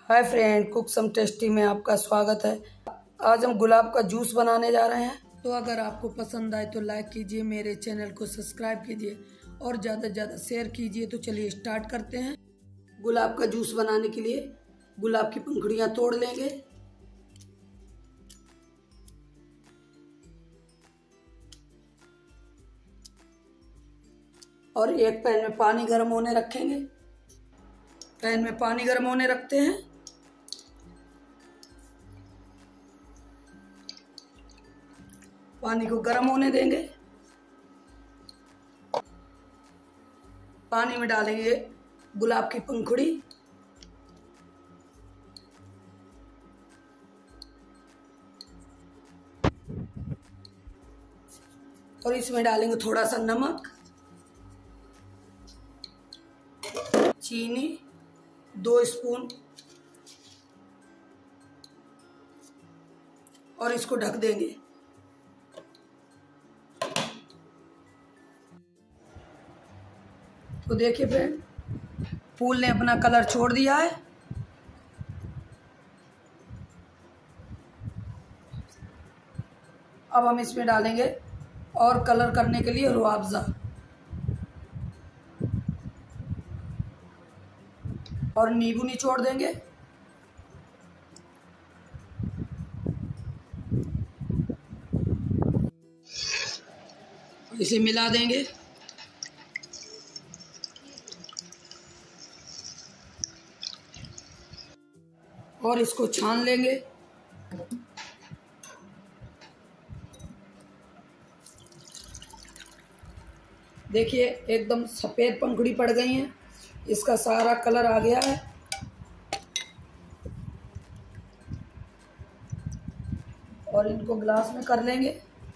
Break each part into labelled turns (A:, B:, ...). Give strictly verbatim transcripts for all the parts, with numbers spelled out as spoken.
A: हाय friend, cook some tasty में आपका स्वागत है। आज हम गुलाब का जूस बनाने जा रहे हैं। तो अगर आपको पसंद आए तो लाइक कीजिए, मेरे चैनल को सब्सक्राइब कीजिए और ज़्यादा से ज़्यादा शेयर कीजिए। तो चलिए स्टार्ट करते हैं। गुलाब का जूस बनाने के लिए गुलाब की पंखुड़ियाँ तोड़ लेंगे। और एक पैन में पानी गर्म होने रखेंगे। पैन में पानी गर्म होने रखते हैं। पानी को गर्म होने देंगे। पानी में डालेंगे गुलाब की पंखुड़ी और इसमें डालेंगे थोड़ा सा नमक, चीनी दो स्पून और इसको ढक देंगे। तो देखिए फ्रेंड, फूल ने अपना कलर छोड़ दिया है। अब हम इसमें डालेंगे और कलर करने के लिए रूह अफ़ज़ा और नींबू निचोड़ देंगे। इसे मिला देंगे। और इसको छान लेंगे। देखिए एकदम सफ़ेद पंखुड़ी पड़ गई हैं, इसका सारा कलर आ गया है। और इनको ग्लास में कर लेंगे।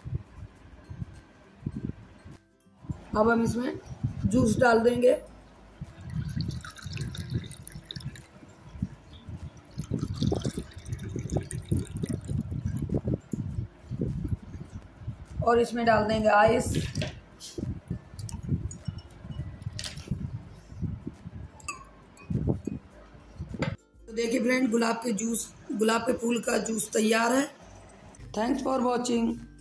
A: अब हम इसमें जूस डाल देंगे। और इसमें डाल देंगे आइस। तो देखिए फ्रेंड, गुलाब के जूस गुलाब के फूल का जूस तैयार है। Thanks for watching.